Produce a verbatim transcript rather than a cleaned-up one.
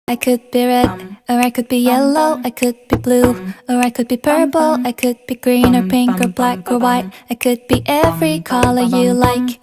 I could be red, or I could be yellow, I could be blue, or I could be purple, I could be green or pink or black or white. I could be every color you like.